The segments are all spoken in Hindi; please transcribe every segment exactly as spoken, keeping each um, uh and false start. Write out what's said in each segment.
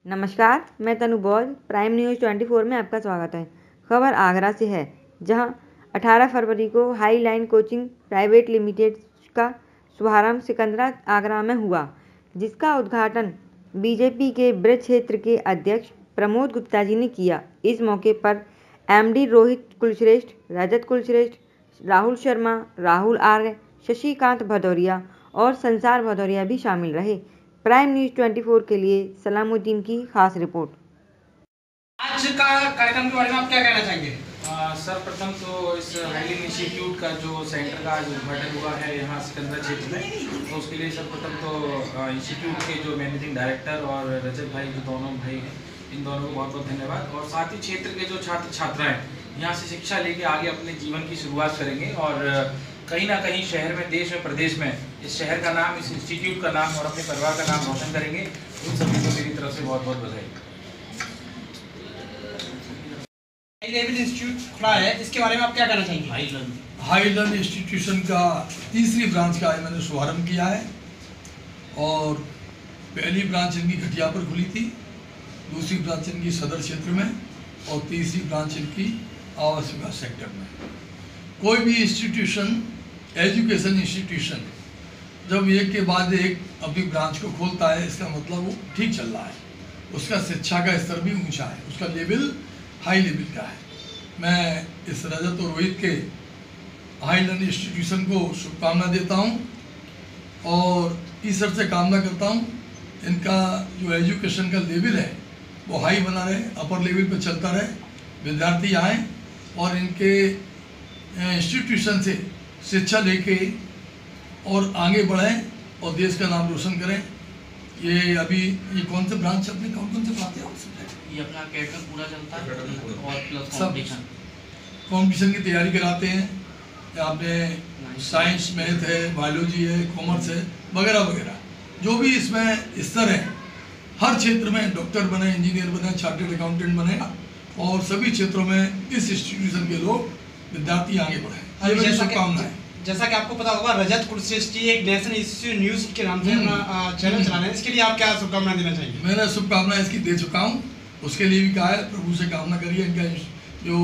नमस्कार, मैं तनु बौद्ध। प्राइम न्यूज़ चौबीस में आपका स्वागत है। खबर आगरा से है, जहां अठारह फरवरी को High Line Coaching Private Limited का शुभारंभ सिकंदरा आगरा में हुआ, जिसका उद्घाटन बीजेपी के ब्रज क्षेत्र के अध्यक्ष प्रमोद गुप्ता जी ने किया। इस मौके पर एमडी रोहित कुलश्रेष्ठ, रजत कुलश्रेष्ठ, राहुल शर्मा, राहुल आर्य, शशिकांत भदौरिया और संसार भदौरिया भी शामिल रहे। प्राइम न्यूज़ चौबीस के लिए सलामुद्दीन की खास रिपोर्ट। आज का कार्यक्रम के बारे में आप क्या कहना चाहेंगे? सर्वप्रथम तो इस हाईलाइन इंस्टीट्यूट का जो सेंटर का आज उद्घाटन हुआ है यहाँ सिकंदरा क्षेत्र में, तो उसके लिए सर्वप्रथम तो इंस्टीट्यूट के जो मैनेजिंग डायरेक्टर और रजत भाई जो दोनों भाई हैं, इन दोनों को बहुत बहुत धन्यवाद। और साथ ही क्षेत्र के जो छात्र छात्राएँ यहाँ से शिक्षा लेके आगे अपने जीवन की शुरुआत करेंगे और कहीं ना कहीं शहर में, देश में, प्रदेश में इस शहर का नाम, इस इंस्टीट्यूट का नाम और अपने परिवार का नाम रोशन करेंगे। उन सभी को मेरी तरफ से बहुत बहुत बधाई। हाईलाइन इंस्टीट्यूट खुला है, इसके बारे में आप क्या कहना चाहेंगे? हाईलाइन हाईलाइन इंस्टीट्यूशन का तीसरी ब्रांच का मैंने शुभारंभ किया है और पहली ब्रांच इनकी घटिया पर खुली थी, दूसरी ब्रांच इनकी सदर क्षेत्र में और तीसरी ब्रांच इनकी आवास विकास सेक्टर में। कोई भी इंस्टीट्यूशन, एजुकेशन इंस्टीट्यूशन जब एक के बाद एक अपनी ब्रांच को खोलता है, इसका मतलब वो ठीक चल रहा है, उसका शिक्षा का स्तर भी ऊंचा है, उसका लेवल हाई लेवल का है। मैं इस रजत और रोहित के हाईलाइन इंस्टीट्यूशन को शुभकामना देता हूं और ईश्वर से कामना करता हूं इनका जो एजुकेशन का लेवल है वो हाई बना रहे, अपर लेवल पे चलता रहे, विद्यार्थी आएँ और इनके इंस्टीट्यूशन से शिक्षा लेके और आगे बढ़ें और देश का नाम रोशन करें। ये अभी ये कौन से ब्रांच अपने कौन कौन से पढ़ाते हैं? ये अपना कैटर पूरा चलता है और प्लस सब कॉम्पिटिशन की तैयारी कराते हैं। यहाँ पे साइंस, मैथ है, बायोलॉजी है, कॉमर्स है, वगैरह वगैरह जो भी इसमें स्तर है, हर क्षेत्र में डॉक्टर बने, इंजीनियर बने, चार्टर्ड अकाउंटेंट बने और सभी क्षेत्रों में इस इंस्टीट्यूशन के लोग विद्यार्थी आगे बढ़े। ये मेरी शुभकामना है। जैसा कि आपको पता होगा, रजत कुलश्रेष्ठ जी एक नेशनल इंस्टीट्यूट न्यूज के नाम से अपना चैनल चला रहे हैं, इसके लिए आप क्या शुभकामना देना चाहिए? मैंने शुभकामना इसकी दे चुका हूँ, उसके लिए भी कहा है प्रभु से कामना करिए इनका जो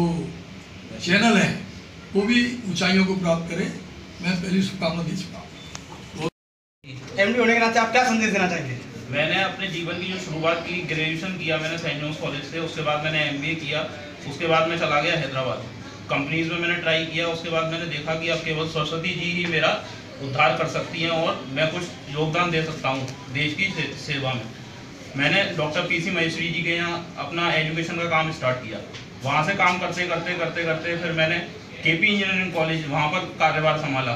चैनल है वो भी ऊंचाइयों को प्राप्त करे। मैं पहली शुभकामना दे चुका हूँ। एमडी होने के नाते आप क्या संदेश देना चाहेंगे? मैंने अपने जीवन की जो शुरुआत की, ग्रेजुएशन किया मैंने सेंट जॉन्स कॉलेज से, उसके बाद मैंने एमबीए किया, उसके बाद मैं चला गया हैदराबाद, कंपनीज में मैंने ट्राई किया। उसके बाद मैंने देखा कि अब केवल सरस्वती जी ही मेरा उद्धार कर सकती हैं और मैं कुछ योगदान दे सकता हूँ देश की से, सेवा में। मैंने doctor P C Maheshwari ji के यहाँ अपना एजुकेशन का काम स्टार्ट किया। वहाँ से काम करते करते करते करते फिर मैंने के पी इंजीनियरिंग कॉलेज वहाँ पर कार्यभार संभाला,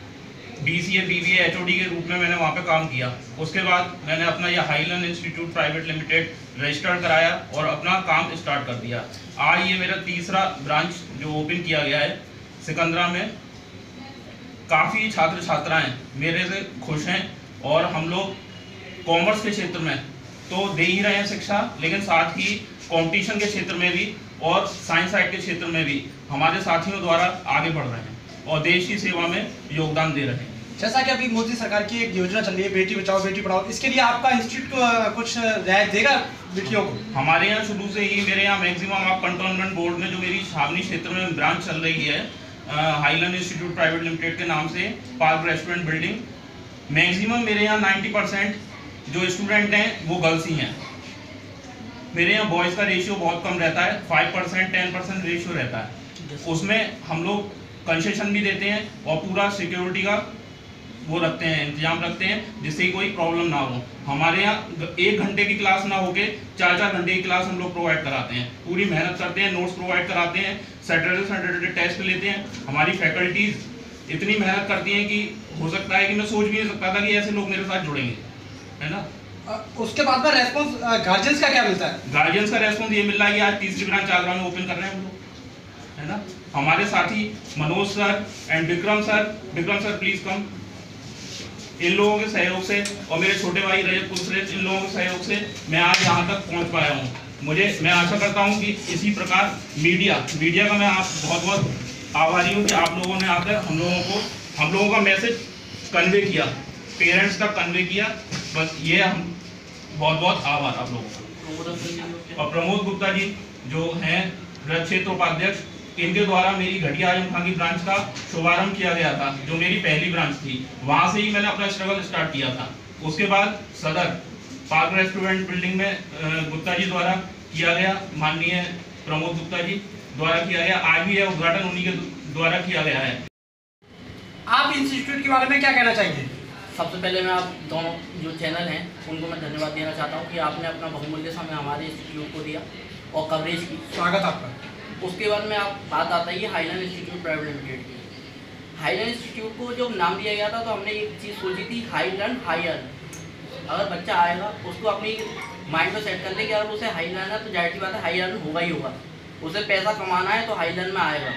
B C A, B B A, H O D के रूप में मैंने वहाँ पे काम किया। उसके बाद मैंने अपना यह Highline Institute Private Limited registered कराया और अपना काम स्टार्ट कर दिया। आज ये मेरा तीसरा ब्रांच जो ओपन किया गया है सिकंदरा में। काफ़ी छात्र छात्राएं मेरे से खुश हैं और हम लोग कॉमर्स के क्षेत्र में तो दे ही रहे हैं शिक्षा, लेकिन साथ ही कंपटीशन के क्षेत्र में भी और साइंस साइड के क्षेत्र में भी हमारे साथियों द्वारा आगे बढ़ रहे हैं और देश की सेवा में योगदान दे रहे हैं। जैसा कि अभी मोदी सरकार की एक योजना चल रही है, बेटी बचाओ बेटी पढ़ाओ, इसके लिए आपका इंस्टीट्यूट कुछ रियायत देगा बेटियों को? हमारे यहाँ शुरू से ही, मेरे यहाँ मैक्सिमम आप कंटोनमेंट बोर्ड में जो मेरी छावनी क्षेत्र में ब्रांच चल रही है हाईलाइन इंस्टीट्यूट प्राइवेट लिमिटेड के नाम से, पार्क रेस्टोरेंट बिल्डिंग, मैक्सिमम मेरे यहाँ नाइन्टी परसेंट जो स्टूडेंट हैं वो गर्ल्स ही हैं। मेरे यहाँ बॉयज़ का रेशियो बहुत कम रहता है, five percent ten percent ratio रहता है। उसमें हम लोग कंसेशन भी देते हैं और पूरा सिक्योरिटी का वो रखते हैं, इंतजाम रखते हैं, जिससे कोई प्रॉब्लम ना हो। हमारे यहाँ एक घंटे की क्लास ना होके चार चार घंटे की क्लास हम लोग प्रोवाइड कराते हैं, पूरी मेहनत करते हैं, नोट्स प्रोवाइड कराते हैं, सैटरडे सैटरडे टेस्ट लेते हैं। हमारी फैकल्टीज इतनी मेहनत करती हैं कि हो सकता है कि मैं सोच भी नहीं सकता था कि ऐसे लोग मेरे साथ जुड़ेंगे, है ना। उसके बाद में रेस्पॉन्स गार्जियंस का क्या मिलता है? गार्जियंस का रेस्पॉन्स ये मिल रहा है कि आज तीसरी ब्रांच आगरा में ओपन कर रहे हैं हम लोग, है ना। हमारे साथी Manoj sir and Vikram sir, Vikram sir please come, इन लोगों के सहयोग से और मेरे छोटे भाई रजत कुलश्रेष्ठ, इन लोगों के सहयोग से मैं आज यहाँ तक पहुँच पाया हूँ। मुझे मैं आशा करता हूँ कि इसी प्रकार मीडिया मीडिया का मैं आप बहुत बहुत आभारी हूँ कि आप लोगों ने आकर हम लोगों को हम लोगों का मैसेज कन्वे किया, पेरेंट्स तक कन्वे किया। बस ये हम बहुत बहुत आभार आप लोगों का। और प्रमोद गुप्ता जी जो हैं रथ क्षेत्र उपाध्यक्ष, इनके द्वारा मेरी घटिया आजम खां की ब्रांच का शुभारंभ किया गया था, जो मेरी पहली ब्रांच थी। वहां से ही मैंने अपना स्ट्रगल स्टार्ट किया था। उसके बाद सदर पार्क रेस्टोरेंट बिल्डिंग में गुप्ता जी द्वारा किया गया, माननीय प्रमोद गुप्ता जी द्वारा किया गया। आज भी यह उद्घाटन उन्हीं के द्वारा किया गया है। आप इंस्टीट्यूट के बारे में क्या कहना चाहेंगे? सबसे पहले मैं आप दोनों जो चैनल हैं उनको मैं धन्यवाद देना चाहता हूं कि आपने अपना बहुमूल्य समय हमारे इंस्टीट्यूट को दिया और कवरेज की। स्वागत आपका। उसके बाद में आप बात आता है हाईलैंड इंस्टीट्यूट प्राइवेट लिमिटेड की। हाईलैंड इंस्टीट्यूट को जब नाम दिया गया था तो हमने एक चीज़ सोची थी, हाई लर्न हाई अर्न। अगर बच्चा आएगा उसको अपनी माइंड में सेट कर ले कि अगर उसे हाई लर्न है तो जाहिर सी बात है हाई अर्न होगा ही होगा। उसे पैसा कमाना है तो हाई लर्न में आएगा।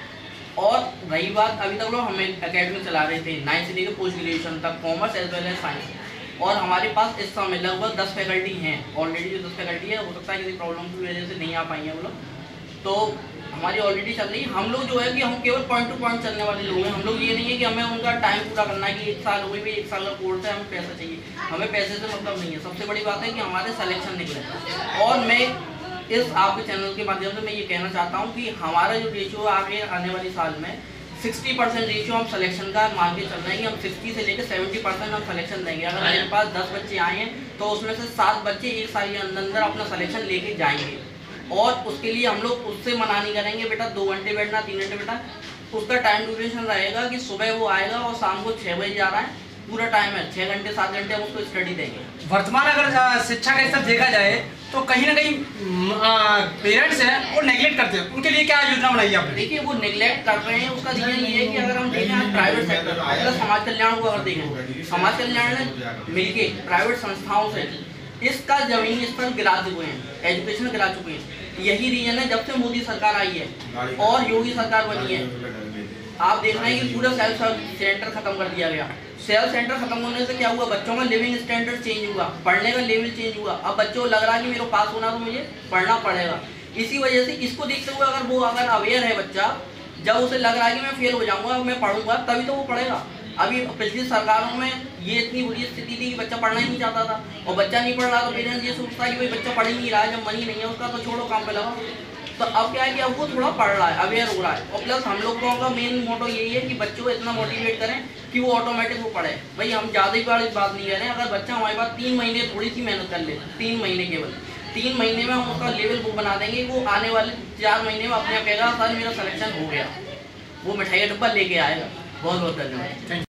और रही बात, अभी तक लोग हमें अकेडमी चला रहे थे नाइन्थ से लेकर पोस्ट ग्रेजुएशन तक, commerce as well as science, और हमारे पास इस समय लगभग दस फैकल्टी हैं। ऑलरेडी जो दस फैकल्टी है, हो सकता है किसी प्रॉब्लम की वजह से नहीं आ पाएंगे वो लोग, तो हमारी ऑलरेडी चल रही है। हम लोग जो है कि हम केवल पॉइंट टू पॉइंट चलने वाले लोग हैं। हम लोग ये नहीं है कि हमें उनका टाइम पूरा करना है कि एक साल हो गई, एक साल का कोर्स है, हमें पैसा चाहिए। हमें पैसे से मतलब नहीं है। सबसे बड़ी बात है कि हमारे सिलेक्शन निकले। और मैं इस आपके चैनल के माध्यम से मैं ये कहना चाहता हूँ कि हमारा जो रेशियो आगे आने वाली साल में सिक्सटी परसेंट रेशियो हम सिलेक्शन का मान के चल रहे हैं कि हम सिक्सटी से लेकर सेवेंटी परसेंट हम सिलेक्शन देंगे। अगर मेरे पास दस बच्चे आए हैं तो उसमें से सात बच्चे एक साल के अंदर अंदर अपना सिलेक्शन लेके जाएंगे। और उसके लिए हम लोग उससे मना नहीं करेंगे बेटा दो घंटे बैठना, तीन घंटे बैठना। उसका टाइम ड्यूरेशन रहेगा कि सुबह वो आएगा और शाम को छः बजे जा रहा है, पूरा टाइम है, छः घंटे सात घंटे हम उसको स्टडी देंगे। वर्तमान अगर शिक्षा का स्तर देखा जाए तो कहीं ना कहीं पेरेंट्स हैं वो नेगलेक्ट करते हैं, उनके लिए क्या योजना बनाई है आपने? देखिए वो नेगलेक्ट कर रहे हैं, उसका रीजन ये है कि अगर हम देखें प्राइवेट सेक्टर, अगर समाज कल्याण को अगर देखें, समाज कल्याण ने मिलके प्राइवेट संस्थाओं से इसका जमीनी स्तर गिरा चुके हैं, एजुकेशन गिरा चुके हैं। यही रीजन है जब से मोदी सरकार आई है और योगी सरकार बनी है, आप देख रहे हैं कि पूरा सेल्फ सेंटर खत्म कर दिया गया। सेल्फ सेंटर खत्म होने से क्या हुआ, बच्चों का लिविंग स्टैंडर्ड चेंज हुआ, पढ़ने का लेवल चेंज हुआ। अब बच्चों को लग रहा है कि मेरे को पास होना तो मुझे पढ़ना पड़ेगा। इसी वजह से इसको देखते हुए अगर वो अगर अवेयर है बच्चा, जब उसे लग रहा है कि मैं फेल हो जाऊंगा, मैं पढ़ूंगा, तभी तो वो पढ़ेगा। अभी पिछली सरकारों में ये इतनी बुरी स्थिति थी कि बच्चा पढ़ना ही नहीं चाहता था, और बच्चा नहीं पढ़ रहा तो पेरेंट्स ये सोचता है कि भाई बच्चा पढ़ ही नहीं रहा है, जब मनी नहीं है उसका तो छोड़ो काम पे लगा। तो अब क्या है कि अब वो थोड़ा पढ़ रहा है, अवेयर हो रहा है। और प्लस हम लोगों का मेन मोटो यही है कि बच्चों को इतना मोटिवेट करें कि वो ऑटोमेटिक वो पढ़े। भाई हम ज़्यादा ही बड़ी बात नहीं कर रहे हैं। अगर बच्चा हमारे पास तीन महीने थोड़ी सी मेहनत कर ले, तीन महीने केवल तीन महीने में हम उसका लेवल वो बना देंगे, वो आने वाले चार महीने में अपने आप कहेगा सर मेरा सिलेक्शन हो गया, वो मिठाई का डब्बा लेके आएगा। बहुत बहुत धन्यवाद।